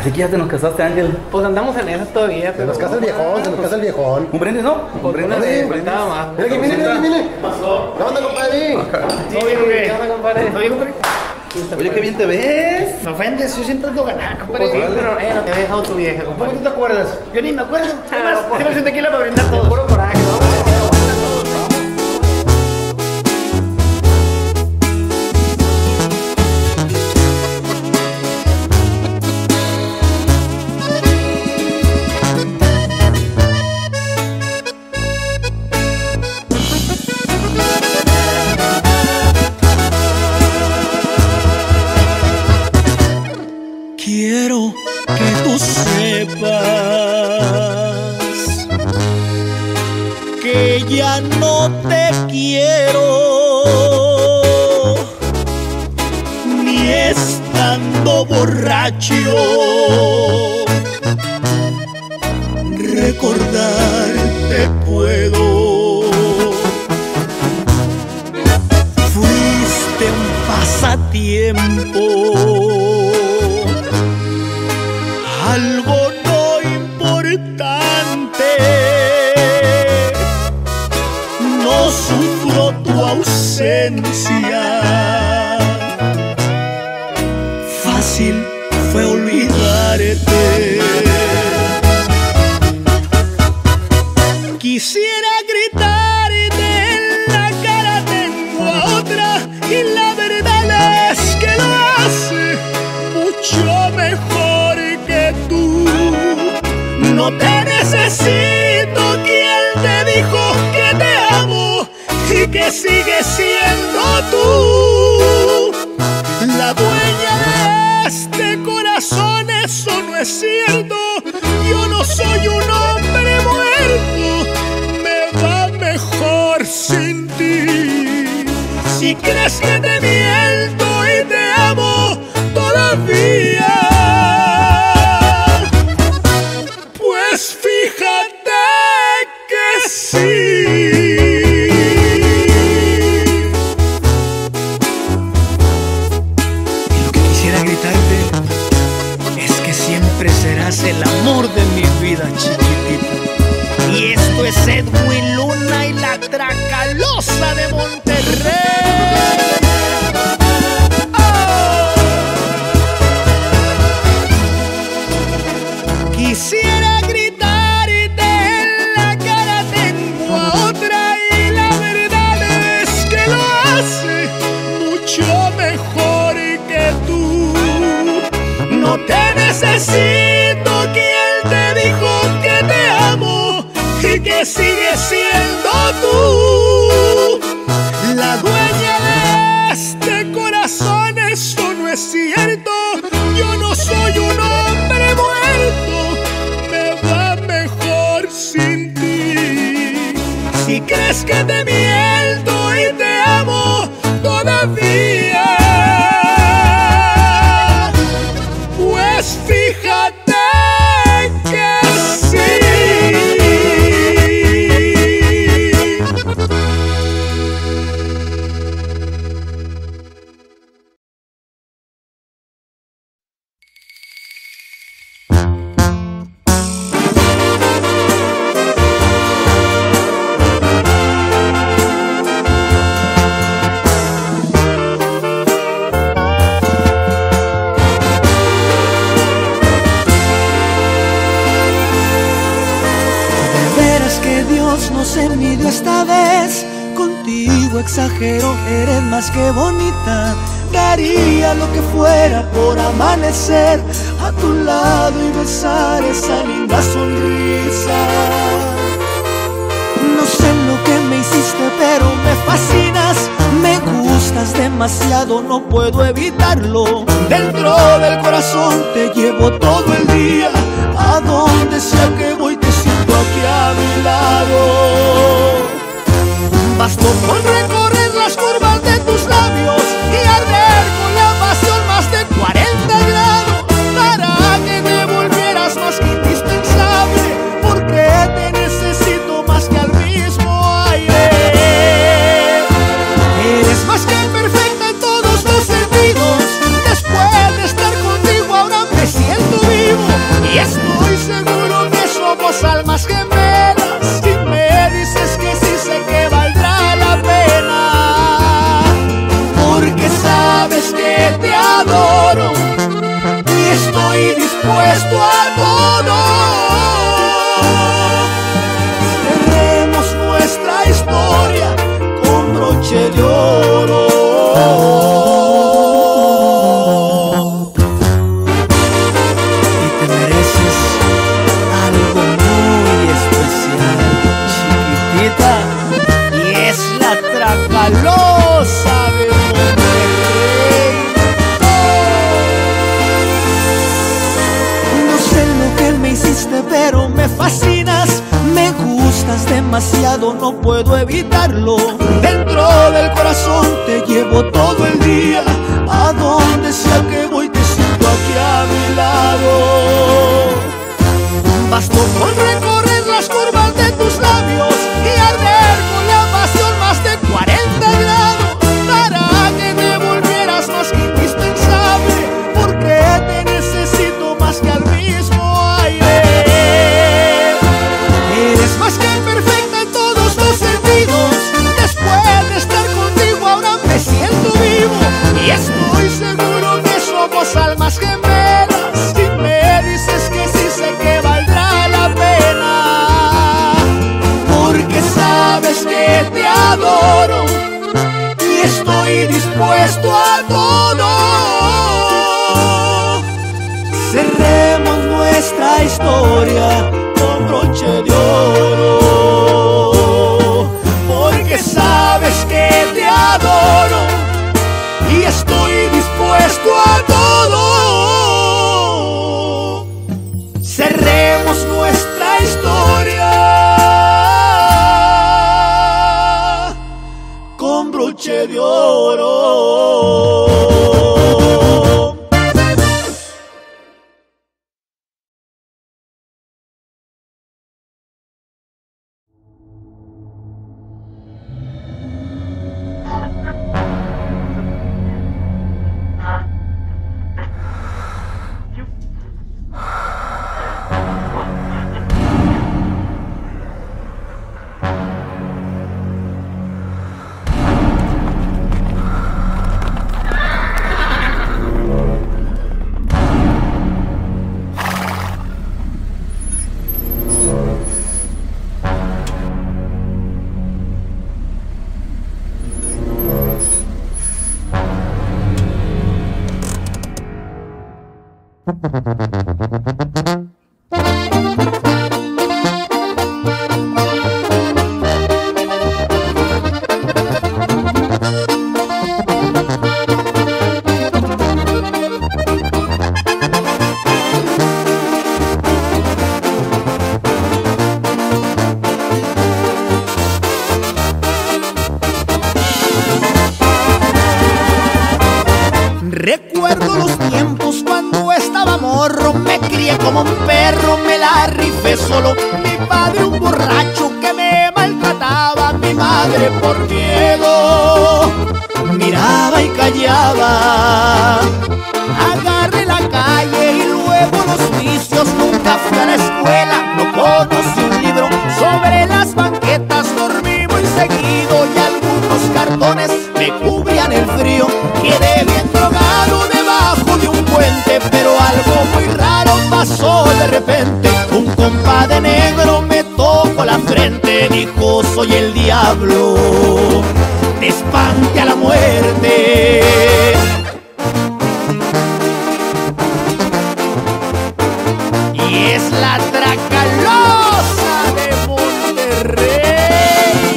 Así que ya te nos casaste, Ángel. Pues andamos en eso todavía, Se pero... nos casa el viejón, se nos casa el viejón. ¿Un brindis, no? Pues una brindis. brindada más. Mira aquí, mire, mire, mire. Pasó. ¿Qué onda, compadre? ¿Todo bien, güey? ¿Qué onda, compadre? ¿Todo bien, compadre? Oye, qué bien te ves. Me ofendes, yo siempre ando ganar, compadre. Pues, Sí, pero no te había dejado tu vieja, ¿Cómo compadre. tú te acuerdas? Yo ni me acuerdo. Además, pues. déjame un tequila para brindar todo. Puro coraje, ¿no? Quiero que tú sepas que ya no te quiero, ni estando borracho. Recordarte puedo. Fuiste un pasatiempo, algo no importante. No sufro tu ausencia. Fácil fue olvidarte. Quisiera gritarte en la cara, tengo a otra, y la verdad es que lo hace mucho mejor que tú. No te necesito, quien te dijo que te amo y que sigues siendo tú la dueña de este corazón. Eso no es cierto, yo no soy un hombre muerto, me va mejor sin ti. Si crees que te miento y te amo todavía, pues fíjate que sí. Y lo que quisiera gritarte es que siempre serás el amor de mi vida, chiquitita. Y esto es Edwin Luna y la Tracalosa de Monterrey. Quisiera gritarte en la cara, tengo a otra, y la verdad es que lo hace mucho mejor que tú. No te necesito, quien te dijo que te amo y que sigues siendo tú la dueña de este corazón. Eso no es cierto, yo no soy un hombre muerto, me va mejor sin ti. Si crees que te miento y te amo todavía, pues fíjate que sí. No se midió esta vez, contigo exagero, eres más que bonita. Daría lo que fuera por amanecer a tu lado y besar esa linda sonrisa. No sé lo que me hiciste, pero me fascinas. Me gustas demasiado, no puedo evitarlo. Dentro del corazón te llevo todo el día. A donde sea que voy te siento aquí a mi lado. Bastó con recorrer las curvas de tus labios y arder con la pasión más de 40 grados para que me volvieras más que indispensable, porque te necesito más que al mismo aire. Eres más que perfecta en todos los sentidos. Después de estar contigo ahora me siento vivo. dispuesto a todo. Cerremos nuestra historia con broche de oro. Y te mereces algo muy especial, chiquitita, y es la Tracalosa de Monterrey. No sé lo que me hiciste, pero me fascinas. Me gustas demasiado, no puedo evitarlo. Dentro del corazón te llevo todo el día. A donde sea que voy te siento aquí a mi lado. Bastó con recorrer las curvas de tus labios y arder con la pasión más de 40 grados para que me volvieras más que indispensable, porque te necesito más que al mismo aire. Eres más que perfecta en todos los sentidos. Después de estar contigo ahora me siento vivo y estoy seguro que somos almas gemelas. Si me dices que sí, sé que valdrá la pena, porque sabes que te adoro y estoy dispuesto a todo. Cerremos nuestra historia con broche de oro, porque sabes que te adoro y estoy dispuesto a todo. Cerremos nuestra historia con broche de oro. Recuerdo los tiempos cuando estaba morro, me crié como un perro, me la rifé solo. Mi padre un borracho que me maltrataba, mi madre por miedo miraba y callaba. Agarré la calle y luego los vicios, nunca fui a la escuela, no conocí un libro. Sobre las banquetas dormí muy seguido y algunos cartones me cubrían el frío. Quedé bien drogado debajo de un puente, pero algo muy raro pasó de repente. Un compa de negro me tocó la frente, dijo: soy el diablo, te espante a la muerte. Y es la Tracalosa de Monterrey.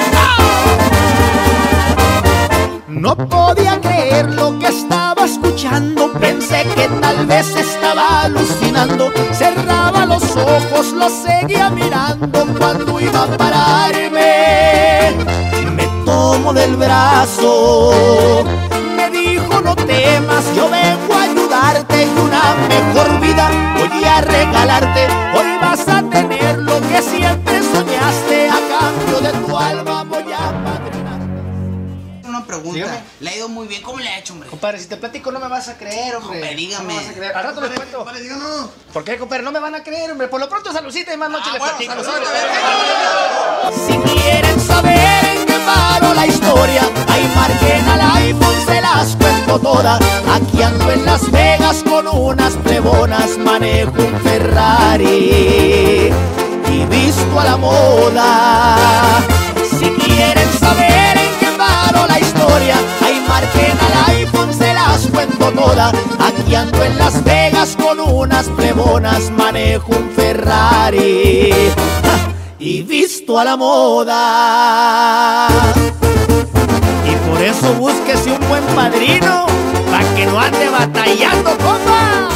No podía creer lo que estaba escuchando, pensé que tal vez estaba alucinando. Cerraba los ojos, lo seguía mirando cuando iba a pararme. Me tomó del brazo, me dijo: no temas, yo vengo a ayudarte en una mejor vida. Voy a regalarte, hoy vas a tener lo que siempre soñaste. A cambio de tu alma voy a padrinarte. Una pregunta, Dígame. le ha ido muy bien, ¿cómo le ha hecho, hombre? Compadre, si te platico no me vas a creer, hombre. Compadre, dígame. No me vas a creer. Al rato les cuento. Compadre, díganos. ¿Por qué, compadre? No me van a creer, hombre. Por lo pronto, saludcita y más noche les bueno, platico. saludcita, ¿Sabes? a Si quieren saber en qué paró la historia, ahí marquen al iPhone, se las cuento todas. Aquí ando en Las Vegas Vegas con unas plebonas manejo un Ferrari y visto a la moda. Si quieren saber en qué paro la historia, ahí marquen al iPhone, se las cuento toda. Aquí ando en Las Vegas con unas plebonas, manejo un Ferrari y visto a la moda. Y por eso búsquese un buen padrino, pa' que no ande batallando, compa.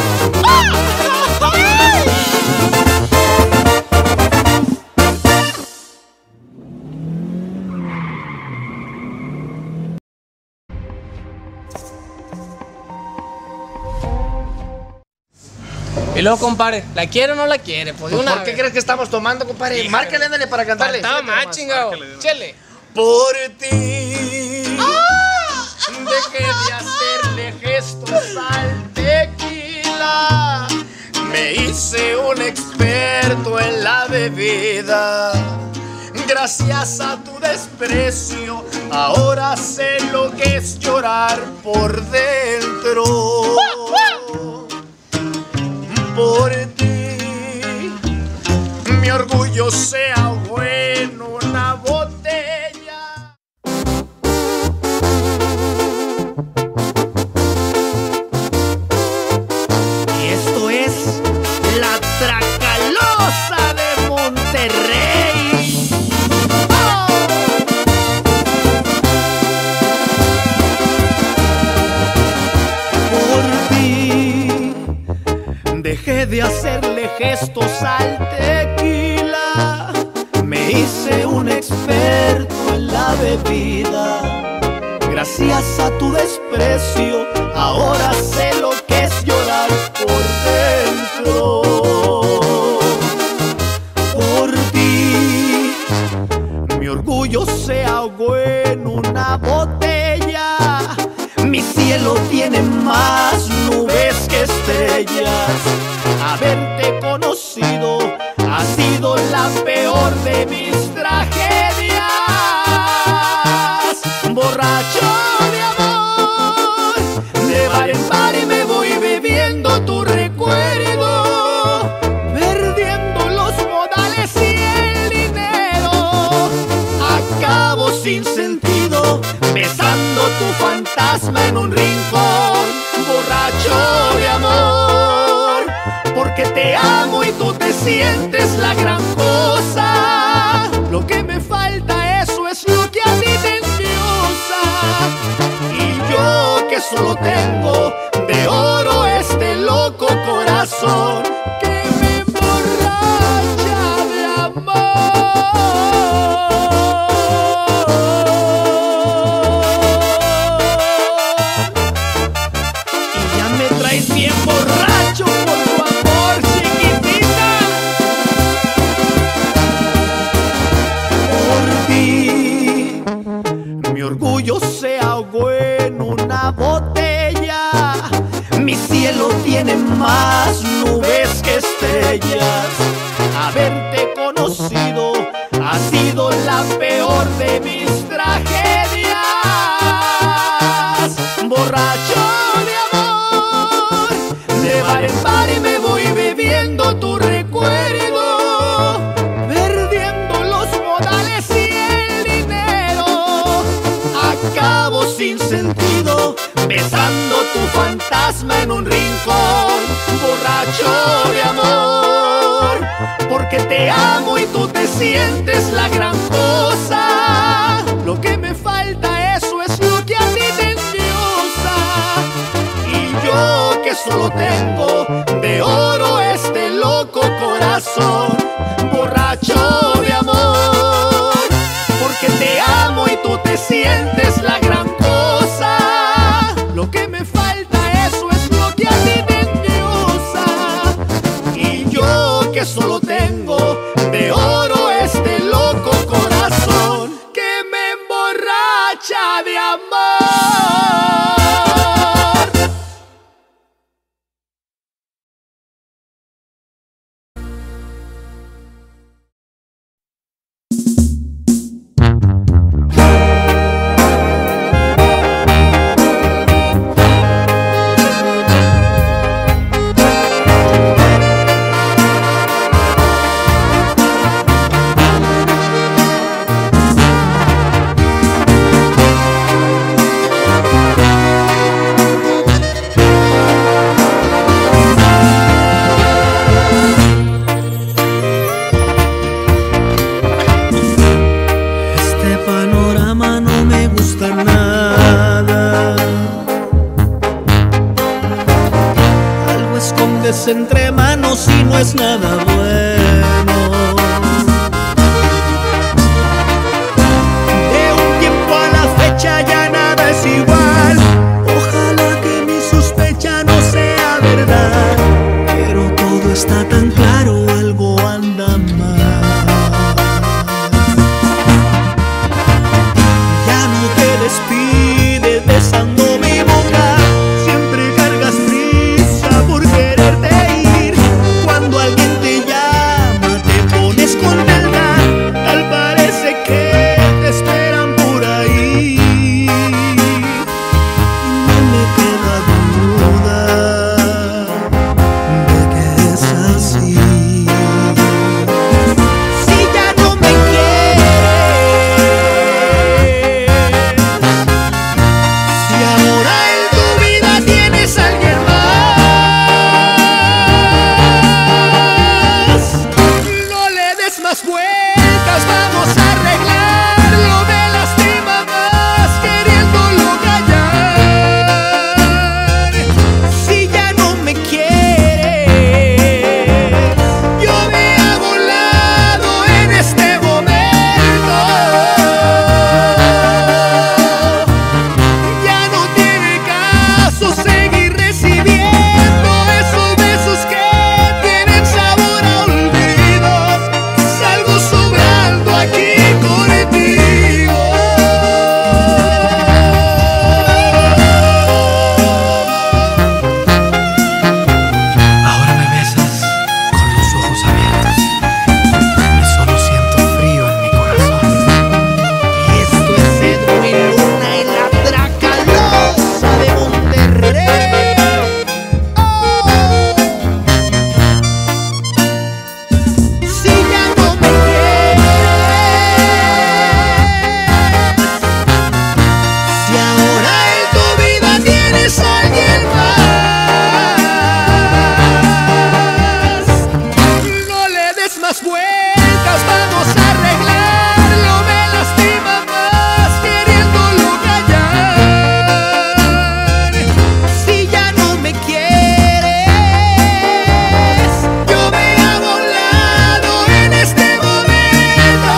Y luego, compadre, ¿la quiere o no la quiere? Pues de una ¿Por qué vez. crees que estamos tomando, compadre? Márcale, ándale para cantarle. Estaba más chingado. Chele. Por ti dejé de hacerle gestos al tequila, me hice un experto en la bebida. Gracias a tu desprecio, ahora sé lo que es llorar por dentro. Por ti, mi orgullo se ahogó en una botella. Y esto es la Tracalosa de Monterrey. ¡Oh! Por ti dejé de hacerle gestos al tequila, me hice un experto en la bebida. Gracias a tu desprecio, ahora sé lo que es llorar por dentro. Por ti, mi orgullo se ahogó en una botella. Mi cielo tiene más nubes que estrellas. Haberte conocido ha sido la peor de mis tragedias. Borracho de amor, de bar en bar y me voy bebiendo tu recuerdo, perdiendo los modales y el dinero. Acabo sin sentido, besando tu fantasma en un rincón. Borracho de amor, porque te amo y tú te sientes la gran cosa. Lo que me falta, eso es lo que a ti te endiosa. Y yo que solo tengo de oro este loco corazón que me emborracha de amor. Y ya me traes bien borracho por tu amor, chiquitita. Por ti, mi orgullo se ahogó en una botella. Mi cielo tiene más nubes que estrellas. Haberte conocido ha sido la peor de mis tragedias. Borracho de amor, de bar en bar y me voy bebiendo tu recuerdo, perdiendo los modales y el dinero. Acabo sin sentido, besando tu fantasma en un rincón. Borracho de amor, porque te amo y tú te sientes la gran cosa. Lo que me falta, eso es lo que a ti te endiosa. Y yo que solo tengo de oro este loco corazón. Borracho de amor, porque te amo y tú te sientes la gran cosa. Lo que me falta, eso es lo que a ti te endiosa. Y yo que solo tengo de oro este loco corazón que me emborracha de amor. cartas entre manos y no es nada bueno. De un tiempo a la fecha ya nada es igual. Ojalá que mi sospecha no sea verdad, pero todo está tan claro, algo anda mal. Ya no te despides besando mi boca, siempre cargas prisa por quererte ir. Cuando alguien te llama te pones contenta, tal parece que te esperan por ahí. Y no me queda duda de que es así. Si ya no me quieres, si ahora en tu vida tienes a alguien más, no le des más vueltas, vamos a arreglarlo. Me lastima más queriéndolo callar. Si ya no me quieres, yo me hago a un lado en este momento. Ya no tiene caso seguir recibiendo esos besos que tienen sabor a olvido. Salgo sobrando aquí contigo. Ahora me besas con los ojos abiertos y solo siento frío en mi corazón. Y esto es Edwin Luna y la Tracalosa de Monterrey. Si ya no me quieres, si ahora en tu vida tienes a alguien más, no le des más vueltas, vamos a arreglarlo. Me lastima más queriéndolo callar. Si ya no me quieres, yo me hago a un lado en este momento.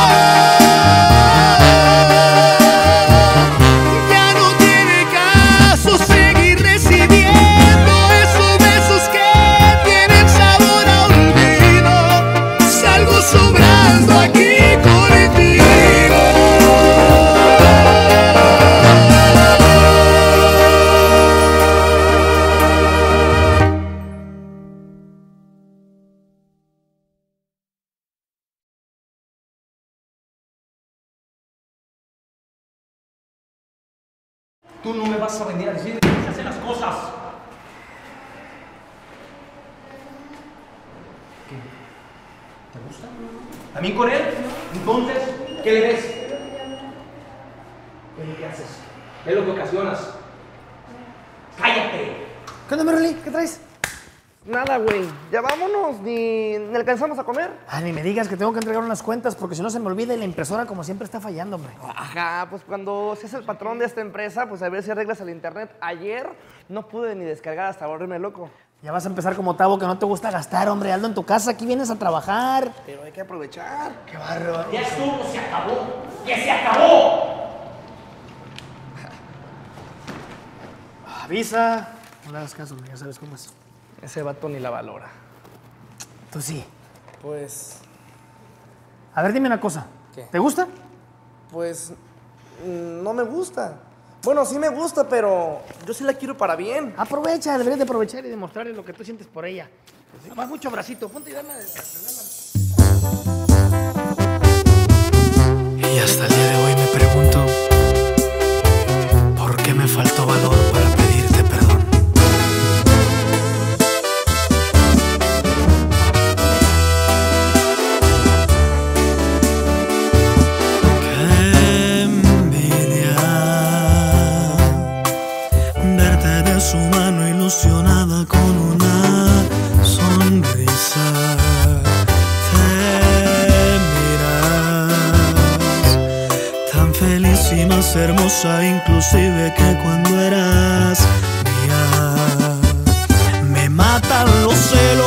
Ya no tiene caso seguir recibiendo esos besos que tienen sabor a olvido. Salgo sobrando aquí contigo. Tú no me vas a venir a decir que se hacen las cosas. ¿Qué? ¿Te gusta? ¿También con él? Entonces, ¿qué le ves? ¿Qué es lo que haces? ¿Qué es lo que ocasionas? ¡Cállate! ¿Qué onda, Merly? ¿Qué traes? Nada, güey. Ya vámonos. Ni alcanzamos a comer. Ah, ni me digas que tengo que entregar unas cuentas porque si no se me olvida y la impresora como siempre está fallando, hombre. Ajá, pues cuando seas el patrón de esta empresa, pues a ver si arreglas el internet. Ayer no pude ni descargar hasta volverme loco. Ya vas a empezar como Tavo, que no te gusta gastar, hombre. Hazlo en tu casa, aquí vienes a trabajar. Pero hay que aprovechar. ¡Qué barro! Ya estuvo, se acabó. ¡Ya se acabó! Avisa. No le hagas caso, hombre, ya sabes cómo es. Ese vato ni la valora. Tú sí. Pues, A ver, dime una cosa. ¿Qué? ¿Te gusta? pues, no me gusta. Bueno, sí me gusta, pero yo sí la quiero para bien. Aprovecha, deberías de aprovechar y demostrarle lo que tú sientes por ella. Va mucho bracito, ponte y dame. Y hasta el día de hoy me pregunto ¿por qué me faltó valor para pedirte perdón? Qué envidia verte de su mano ilusionada con una sonrisa. Feliz y más hermosa inclusive que cuando eras mía. Me matan los celos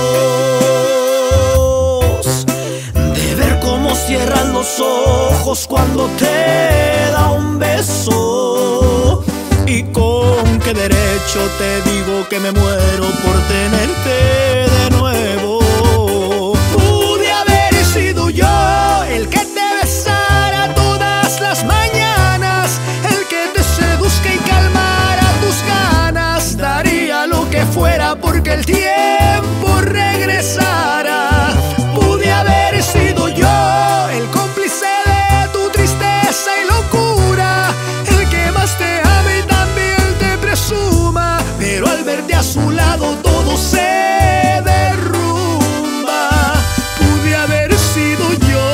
cuando te da un beso. ¿Y con qué derecho te digo que me muero por tenerte de nuevo? Pude haber sido yo el que te besara todas las mañanas, el que te seduzca y calmara tus ganas. Daría lo que fuera porque el tiempo regresara. Pude haber sido yo el cómplice de tu tristeza y locura, el que más te ame y también te presuma, pero al verte a su lado todo se derrumba. Pude haber sido yo,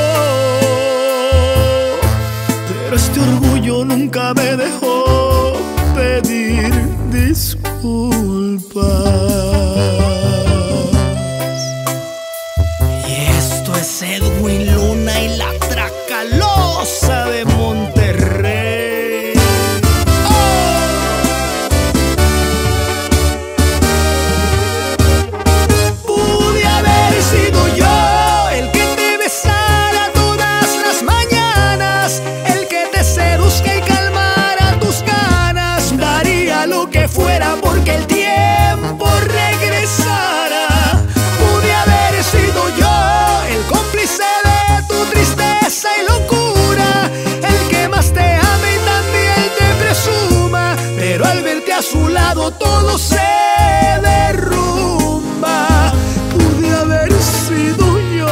pero este orgullo nunca me dejó pedir disculpas. Y esto es Edwin Luna y la Tracalosa de Monterrey. Pude haber sido yo el que te besara todas las mañanas, el que te seduzca y calmara tus ganas. Daría lo que fuera porque el tiempo regresara. Pude haber sido yo el cómplice de tu tristeza y locura, el que más te ame y también te presuma, pero al verte a su lado todo se derrumba. Pude haber sido yo,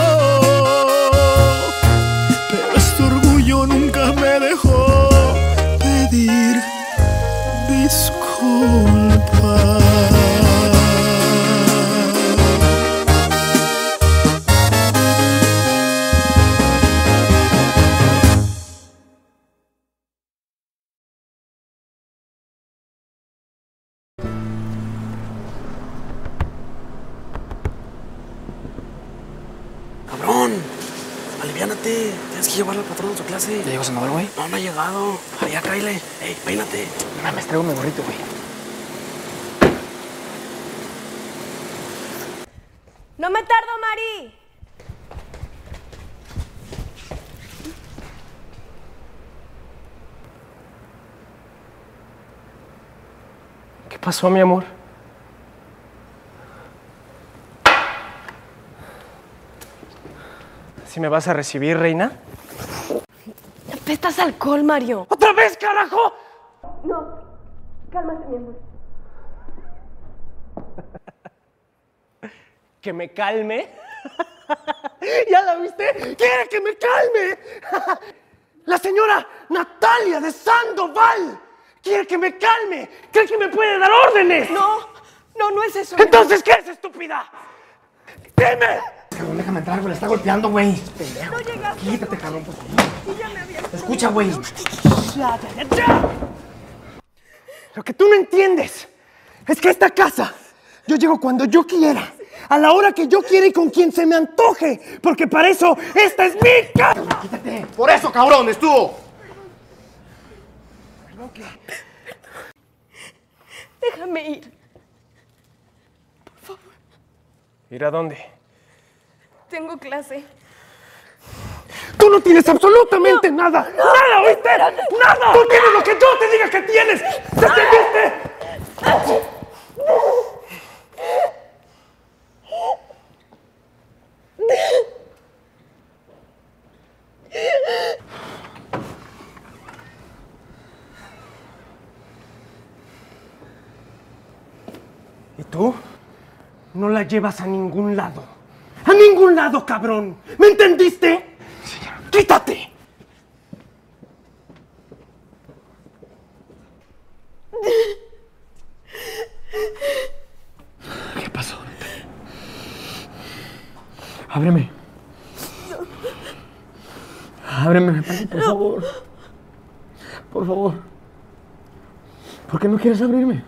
pero este orgullo nunca me dejó pedir disculpas. Cabrón, aliviánate. Tienes que llevarlo al patrón a su clase. ¿Ya llegó Sandoval, güey? No, no ha llegado. Allá, cáile. Ey, peínate. No mames, traigo mi gorrito, güey. No me tardo, Mari. ¿Qué pasó, mi amor? ¿Sí me vas a recibir, reina? Apestas alcohol, Mario. ¡Otra vez, carajo! No, cálmate, mi amor. ¿Que me calme? ¿Ya la viste? ¡Quiere que me calme! La señora Natalia de Sandoval quiere que me calme. ¿Cree que me puede dar órdenes? No es eso. ¿Entonces qué es, estúpida? ¡Dime! Cabrón, déjame entrar, güey. La está golpeando, güey. No llegaste. Quítate, cabrón, por favor. Sí, ya me había... Escucha, güey. ¡Ya! Lo que tú no entiendes es que esta casa yo llego cuando yo quiera, a la hora que yo quiera y con quien se me antoje, porque para eso esta es mi casa. Quítate. Por eso, cabrón, estuvo. Déjame ir. ¿Ir a dónde? Tengo clase. ¡Tú no tienes absolutamente nada! ¡Nada, oíste! ¡Nada! ¡Tú tienes lo que yo te diga que tienes! ¿Te entendiste? ¿Y tú? No la llevas a ningún lado. ¡A ningún lado, cabrón! ¿Me entendiste? ¡Quítate! ¿Qué pasó? Ábreme. Ábreme, por favor. Por favor. ¿Por qué no quieres abrirme?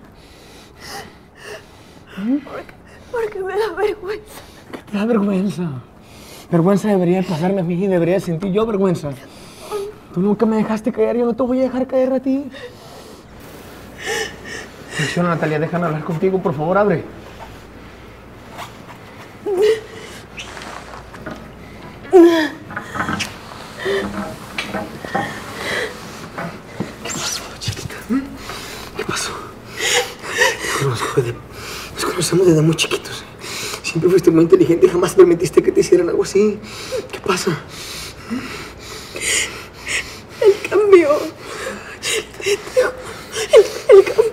Porque me da vergüenza. ¿Qué te da vergüenza? Vergüenza debería pasarme a mí y debería sentir yo vergüenza. Tú nunca me dejaste caer, yo no te voy a dejar caer a ti. Reacciona, Natalia, déjame hablar contigo, por favor, abre. conozco, Eddie. Nos conocemos desde muy chiquitos. Siempre fuiste muy inteligente y jamás permitiste que te hicieran algo así. ¿Qué pasa? Él cambió. Él cambió.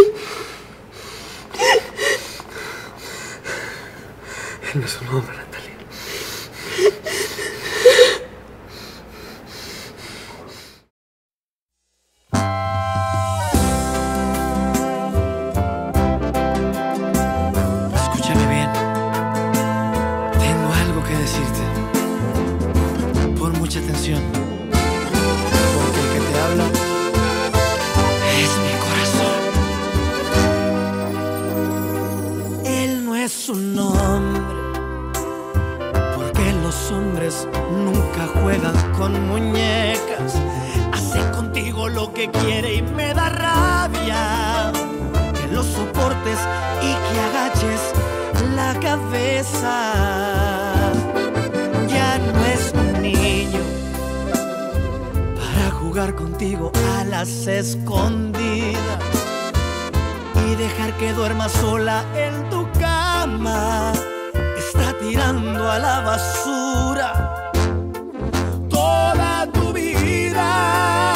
Él no es un hombre, Natalia. Escúchame bien. Tengo algo que decirte. Pon mucha atención. Porque el que te habla es mi corazón. Él no es un hombre, porque los hombres nunca juegan con muñecas. Hace contigo lo que quiere y me da rabia que lo soportes y que agaches la cabeza. Ya no es un niño para jugar contigo a las escondidas y dejar que duerma sola en tu cama. Está tirando a la basura toda tu vida.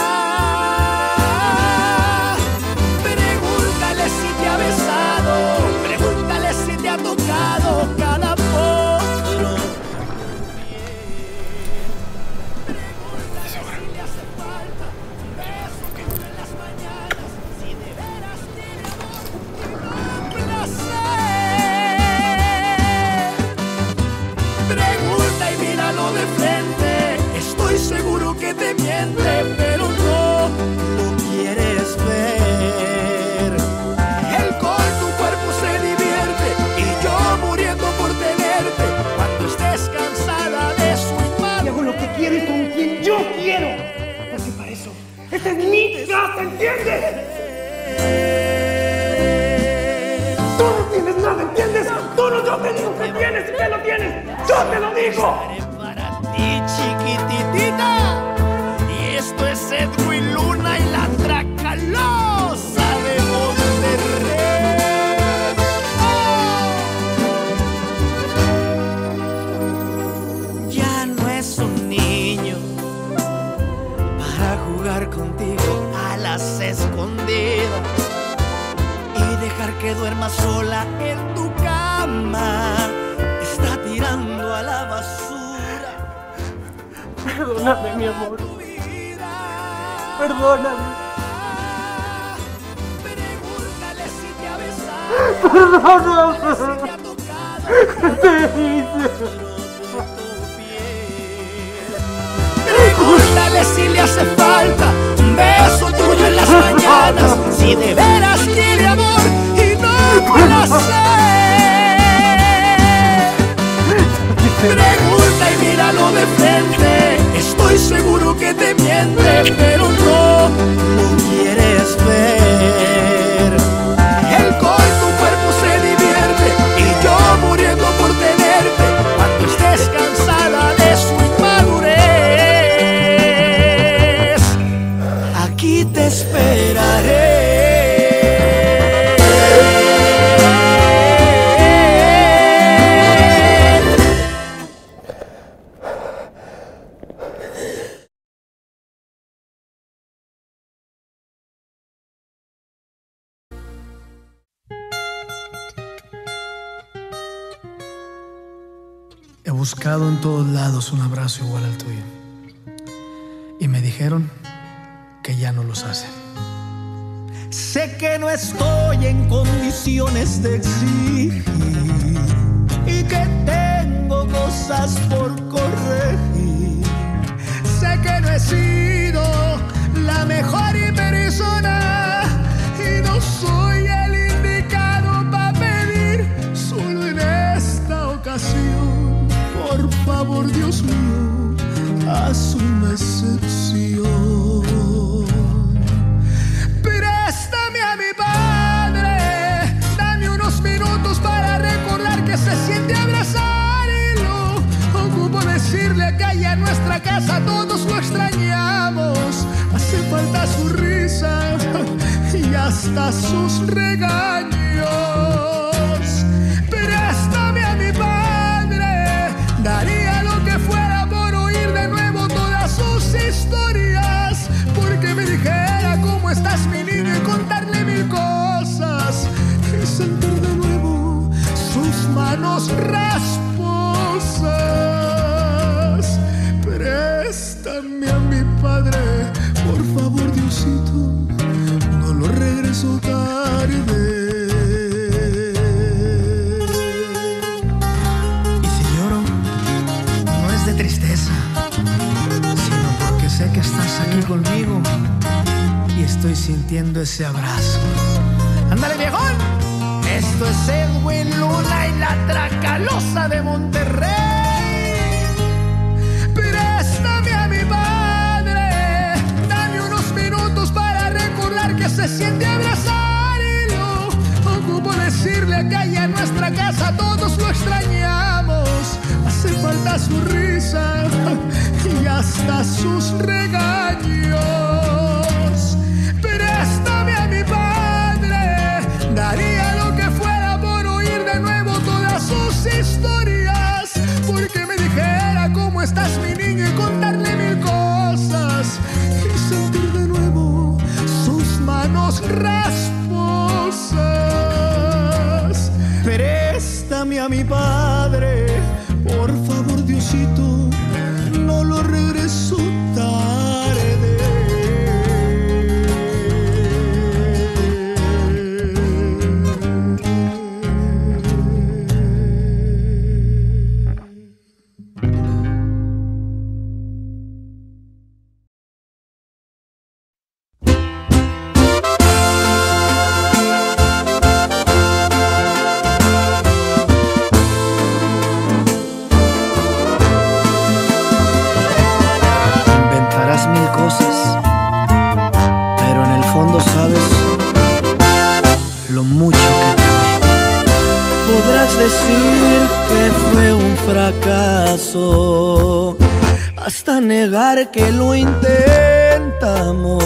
Pregúntale si te ha besado, pregúntale si te ha tocado cada potro. Pregúntale si le hace falta un beso que en las mañanas, si de veras tiene placer. Pregunta y míralo de frente. Estoy seguro que te miente, pero no lo quieres ver. Él con tu cuerpo se divierte y yo muriendo por tenerte. Cuando estés cansada de su imagen, Y hago lo que quiero y con quien yo quiero. Así para eso. ¡Esta es mi casa, ¿entiendes? Tú no tienes nada, ¿entiendes? Tú no, yo te digo que tienes y que lo tienes. ¡Yo te lo digo! para ti, chiquititita. Y esto es Edwin Luna y la Tracalosa de Monterrey. ¡Oh! Ya no es un niño para jugar contigo a las escondidas y dejar que duerma sola en tu cama. Está tirando a la basura. Perdóname, mi amor. Perdóname. Pregúntale si te ha besado. Perdóname. Si te ha tocado. ¿Qué te hice? Pregúntale si le hace falta un beso tuyo en las mañanas. Si de veras quiere amor y no placer. Pregunta y míralo de frente. Estoy seguro que te miente, pero no lo quieres ver. Él con tu cuerpo se divierte y yo muriendo por tenerte. Cuando estés cansada de su inmadurez, aquí te esperaré. He buscado en todos lados un abrazo igual al tuyo. Y me dijeron que ya no los hacen. Sé que no estoy en condiciones de exigir y que tengo cosas por corregir. Sé que no he sido la mejor persona y no soy el indicado para pedir. Solo en esta ocasión, por favor, Dios mío, haz una excepción. Préstame a mi padre, dame unos minutos para recordar que se siente abrazar y lo ocupo decirle que allá en nuestra casa todos lo extrañamos. Hace falta su risa y hasta sus regaños. manos rasposas. Préstame a mi padre, por favor, Diosito, no lo regreso tarde. Y si lloro, no es de tristeza, sino porque sé que estás aquí conmigo y estoy sintiendo ese abrazo. ¡Ándale, viejón! Esto es Edwin Luna y la Tracalosa de Monterrey. Préstame a mi padre, dame unos minutos para recordar que se siente abrazarlo. Ocupo decirle que allá en nuestra casa todos lo extrañamos. Hace falta su risa y hasta sus regaños. Préstame a mi padre, daría lo que fuera por oír de nuevo todas sus historias, porque me dijera cómo estás, mi niño, y contarle mil cosas y sentir de nuevo sus manos rasposas. Préstame a mi padre, por favor, Diosito, no lo regreso tarde. Mil cosas, pero en el fondo sabes lo mucho que te amé. Podrás decir que fue un fracaso, hasta negar que lo intentamos.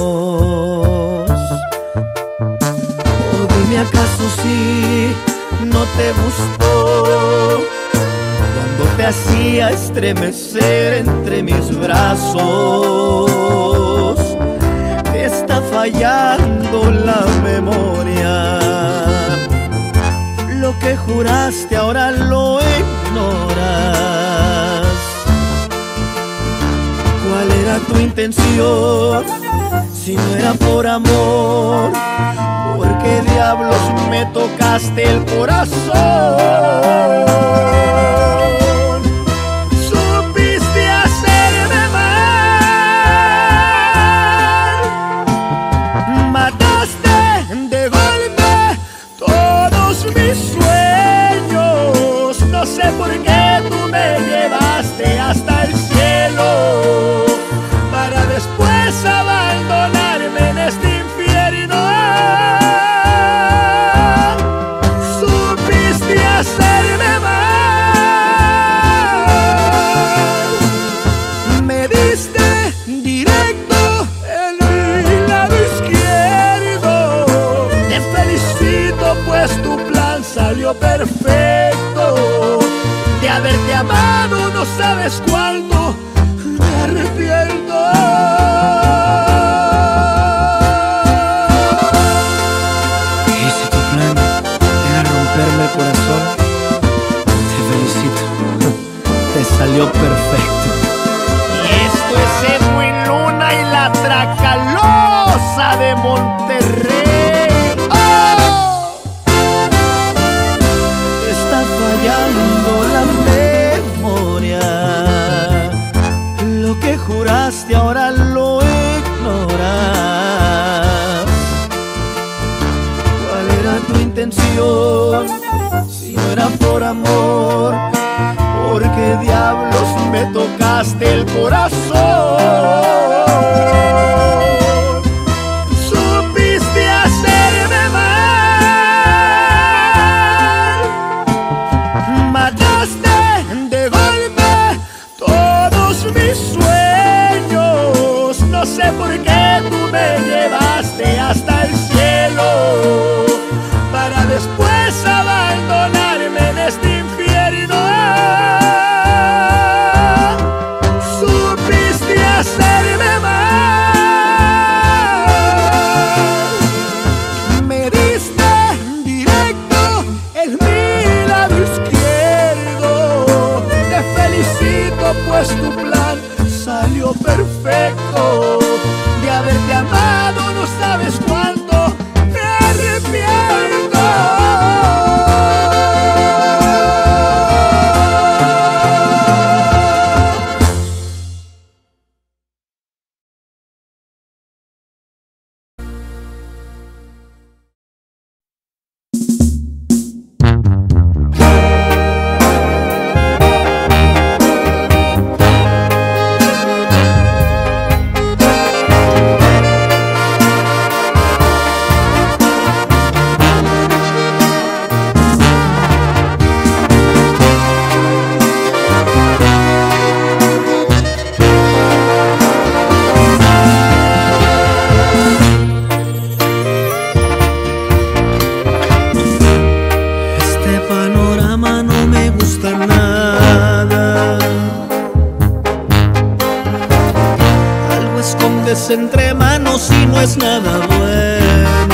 O dime, ¿acaso si no te gustó cuando te hacía estremecer entre mis brazos? Te está fallando la memoria. Lo que juraste ahora lo ignoras. ¿Cuál era tu intención? Si no era por amor, ¿por qué diablos me tocaste el corazón? Mis sueños, no sé por qué tú me llevaste hasta el cielo para después abandonarme en este infierno. Supiste hacerme mal, me diste directo en mi lado izquierdo. Te felicito, pues tu salió perfecto. De haberte amado no sabes cuánto me arrepiento. Y si tu plan era romperme el corazón, te felicito, te salió perfecto. Y esto es Edwin Luna y la Tracalosa de Monterrey. Fallando la memoria, lo que juraste ahora lo ignoras. ¿Cuál era tu intención? Si no era por amor, ¿por qué diablos me tocaste el corazón? Supiste hacerme mal, mataste de golpe todos mis sueños. No sé por qué tú me llevaste hasta el cielo para después abandonarme en este infierno. Supiste hacerme mal, me diste directo en mi lado izquierdo. entre manos y no es nada bueno.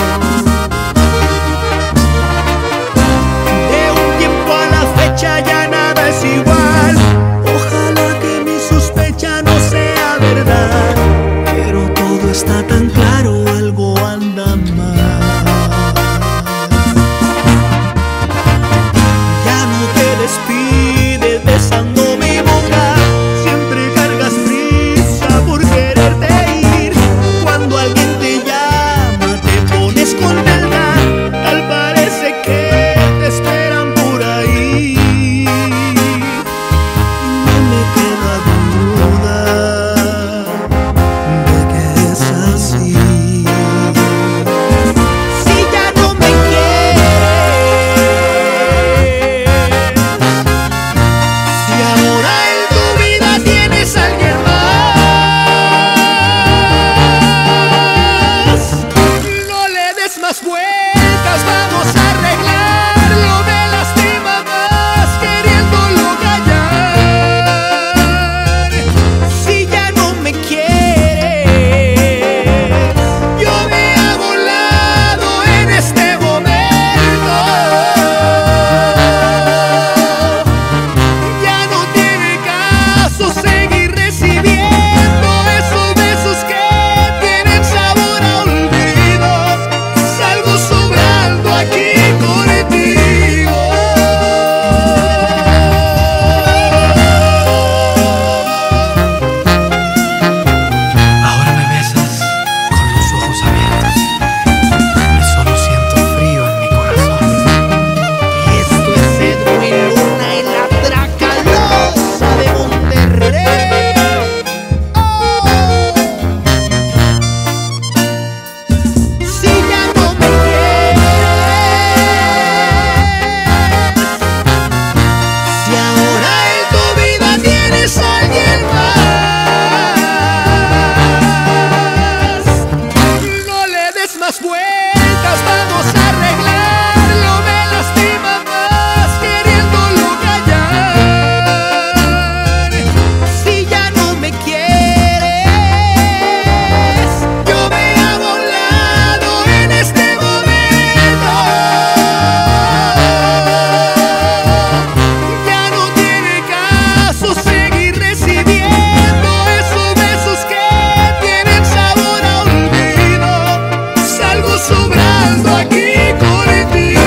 De un tiempo a la fecha ya nada es igual. Ojalá que mi sospecha no sea verdad, pero todo está tan claro, algo anda mal. Ya no te despides besando mi boca, siempre cargas prisa por quererte ir. Cuando alguien te llama te pones contenta, tal parece que te esperan por ahí. Y no me queda duda de que es así. Si ya no me quieres, si ahora en tu vida tienes a alguien más, no le des más vueltas, vamos a arreglarlo. Me lastima más queriéndolo callar. Si ya no me quieres, yo me hago un lado en este momento. Ya no tiene caso seguir recibiendo esos besos que tienen sabor a olvido. Salgo sobrando aquí contigo. Ahora me besas con los ojos abiertos y solo siento frío en mi corazón. Y esto es Edwin Luna y la Tracalosa de Monterrey. Si ya no me quieres, si ahora en tu vida tienes a alguien más, no le des más vueltas, vamos a arreglarlo. Me lastima más queriéndolo callar. Si ya no me quieres, yo me hago a un lado en este momento. Ya no tiene caso seguir recibiendo esos besos que tienen sabor a olvido. Salgo sobrando aquí contigo.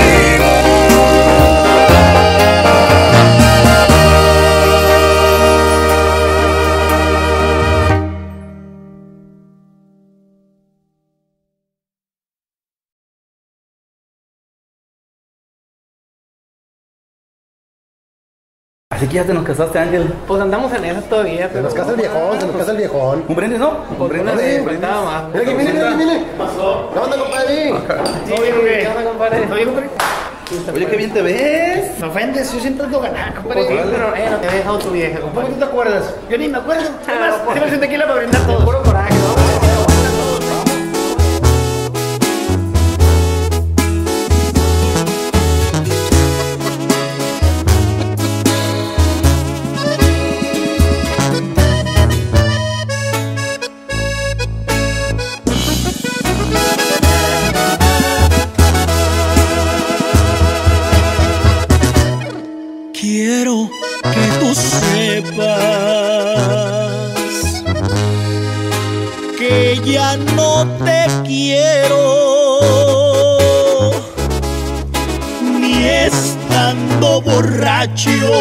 Así que ya te nos casaste, Ángel. Pues andamos en eso todavía, Se pero... nos casa el viejón, se nos casa el viejón. ¿Un brindis, no? Por una Sí. vez, faltaba más. Mira que viene. ¿Qué pasó? ¿Qué onda, compadre? ¿Todo bien, güey? ¿Qué onda, compadre? ¿Todo bien, compadre? Oye, qué bien te ves. Me ofendes, yo siempre ando ganar, compadre. Pues sí, pero no te había dejado tu vieja, ¿Cómo compadre. tú te acuerdas? Yo ni me acuerdo. Además, pues. siempre soy tequila para brindar todo. Puro coraje, ¿no? Quiero que tú sepas que ya no te quiero, ni estando borracho.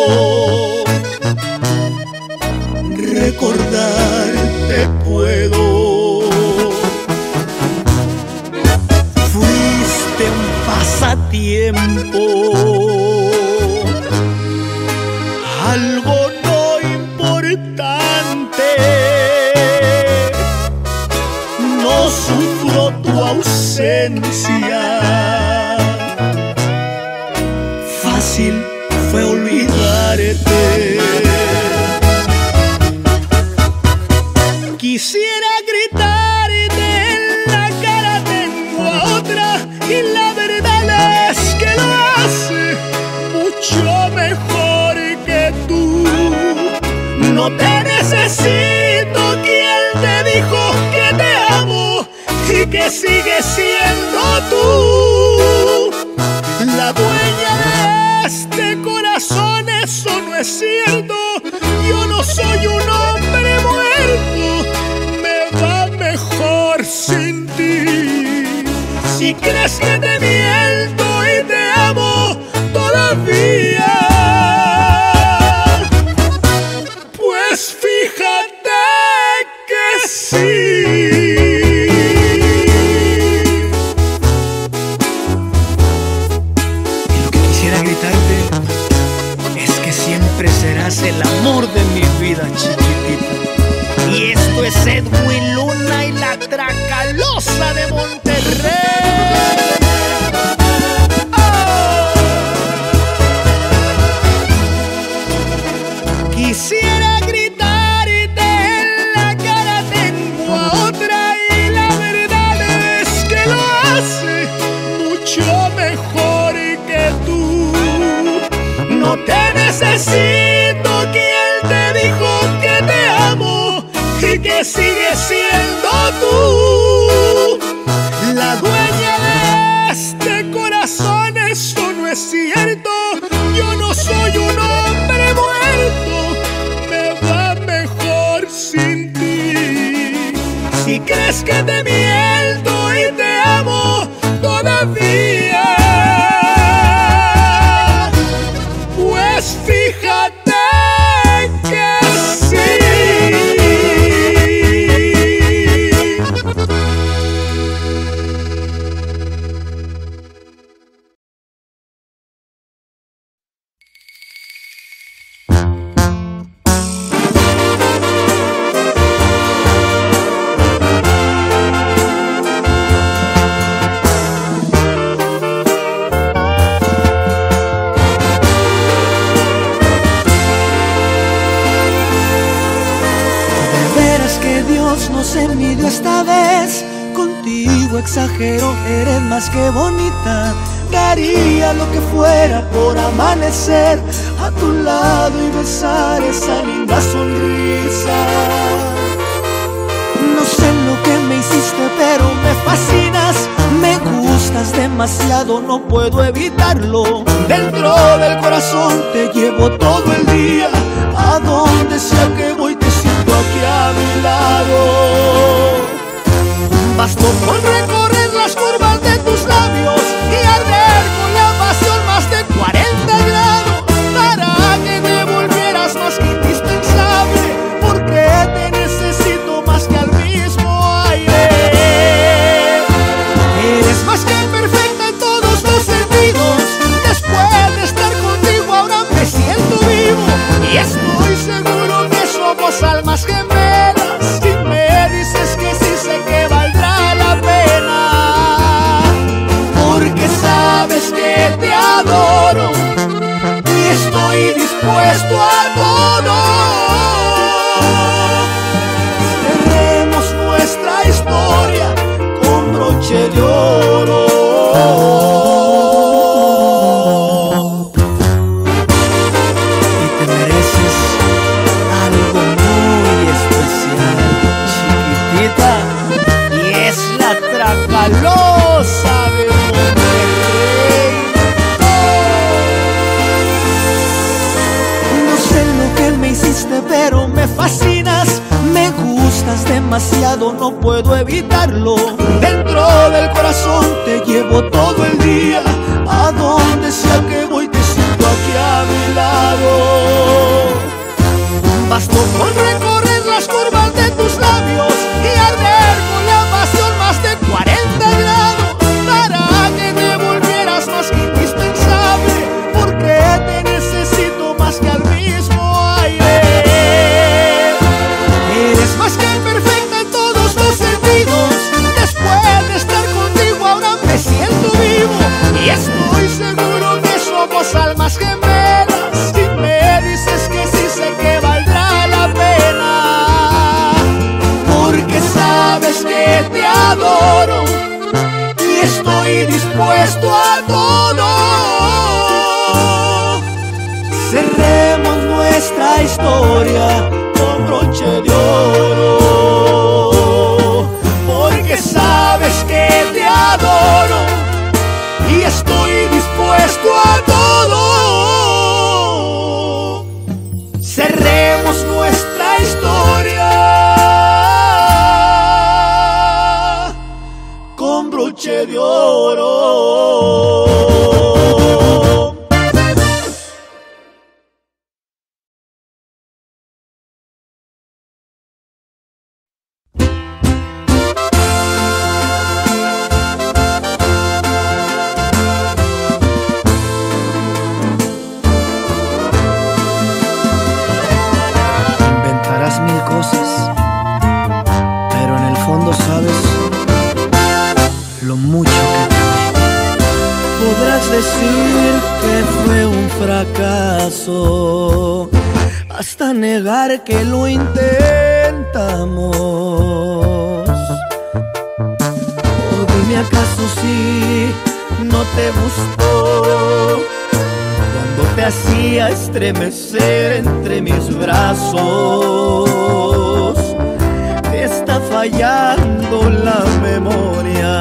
Recordarte puedo. Fuiste un pasatiempo, algo no importante. No sufro tu ausencia. Fácil fue olvidarte. Quisiera gritarte en la cara, tengo a otra y la verdad es que lo hace mucho mejor que tú. No te necesito, ¿quién te dijo que sigues siendo tú la dueña de este corazón. Eso no es cierto, yo no soy un hombre muerto, me va mejor sin ti. Si crees que te miento y te amo todavía, pues fíjate que sí. Y lo que quisiera gritarte es que siempre serás el amor de mi vida, chiquitita. Y esto es Edwin Luna y la Tracalosa de Monterrey. Quisiera gritarte en la cara, tengo a otra y la verdad es que lo hace mucho mejor que tú. No te necesito, ¿quién te dijo que te amo y que sigues siendo tú la dueña de este corazón? Eso no es cierto, yo no soy un hombre muerto, me va mejor sin ti. Si crees que te miento y te amo todavía, pues fíjate que sí. No se midió esta vez, contigo exagero, eres más que bonita. Daría lo que fuera por amanecer a tu lado y besar esa linda sonrisa. No sé lo que me hiciste, pero me fascinas. Me gustas demasiado, no puedo evitarlo. Dentro del corazón te llevo todo el día. A donde sea que voy te siento aquí a mi lado. Bastó con recorrer las curvas de tus labios y arder con la pasión más de 40 grados para que me volvieras más que indispensable, porque te necesito más que al mismo aire. Eres más que perfecta en todos los sentidos. Después de estar contigo ahora me siento vivo y estoy seguro que somos almas gemelas. Si me dices que sí, sé que valdrá la pena, porque sabes que te adoro y estoy dispuesto a todo. Cerremos nuestra historia con broche de oro. Tracalosa de Monterrey. No sé lo que me hiciste, pero me fascinas. Me gustas demasiado, no puedo evitarlo. Dentro del corazón te llevo todo el día. A donde sea que voy te siento aquí a mi lado. Bastó con recorrer las curvas de tus labios y arder con la pasión más de 40 grados para que me volvieras más que indispensable, porque te necesito más que al mismo aire. Eres más que perfecta en todos los sentidos. Después de estar contigo ahora me siento vivo y estoy seguro que somos almas gemelas. Si me dices que sí, sé que valdrá la pena, porque sabes que te adoro y estoy dispuesto a todo. Cerremos nuestra historia con broche de oro, porque sabes que dispuesto a todo. Cerremos nuestra historia con broche de oro. Decir que fue un fracaso hasta negar que lo intentamos. Oh, dime, ¿acaso sí no te gustó cuando te hacía estremecer entre mis brazos? Te está fallando la memoria.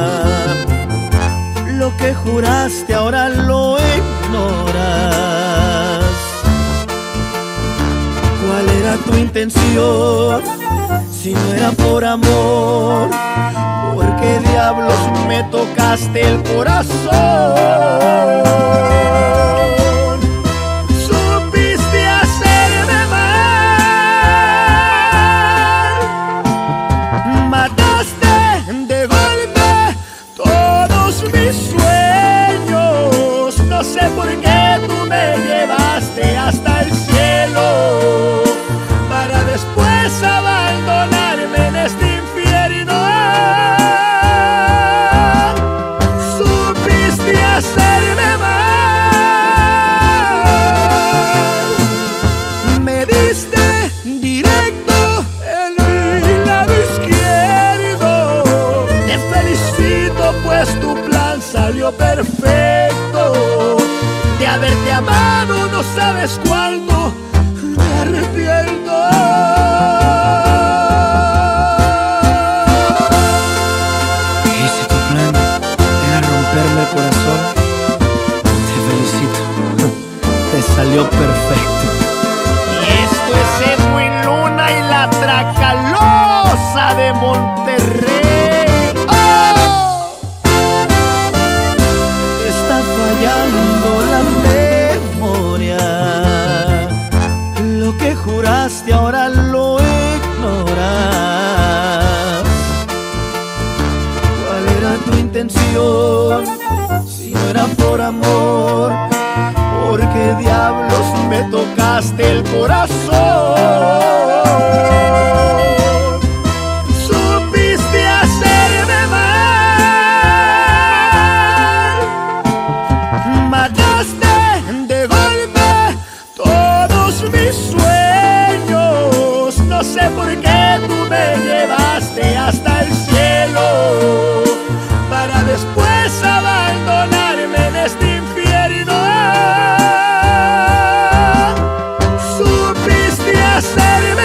Lo que juraste ahora lo ignoras. ¿Cuál era tu intención? Si no era por amor, ¿por qué diablos me tocaste el corazón? Supiste hacerme mal, mataste de golpe todos mis sueños. No sé por qué tú me llevaste hasta el cielo para después abandonarme en este infierno. Supiste hacerme mal, me diste directo en mi lado izquierdo. Te felicito, pues tu plan salió perfecto. De haberte amado no sabes cuánto me arrepiento. Y si tu plan era romperme el corazón, te felicito, te salió perfecto. Y esto es Edwin Luna y la Tracalosa de Monterrey. Fallando la memoria, lo que juraste ahora lo ignoras. ¿Cuál era tu intención? Si no era por amor, ¿por qué diablos me tocaste el corazón? Supiste hacerme mal, mataste de golpe todos mis sueños. No sé por qué tú me llevaste hasta el cielo para después abandonarme en este infierno. Supiste hacerme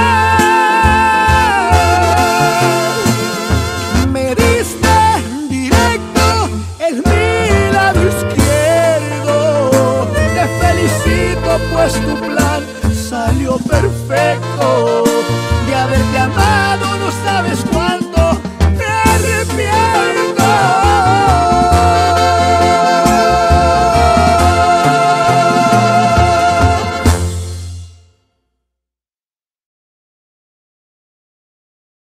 mal, me diste directo en mi lado izquierdo. Te felicito, pues tu plan salió perfecto. De haberte amado no sabes cuánto me arrepiento.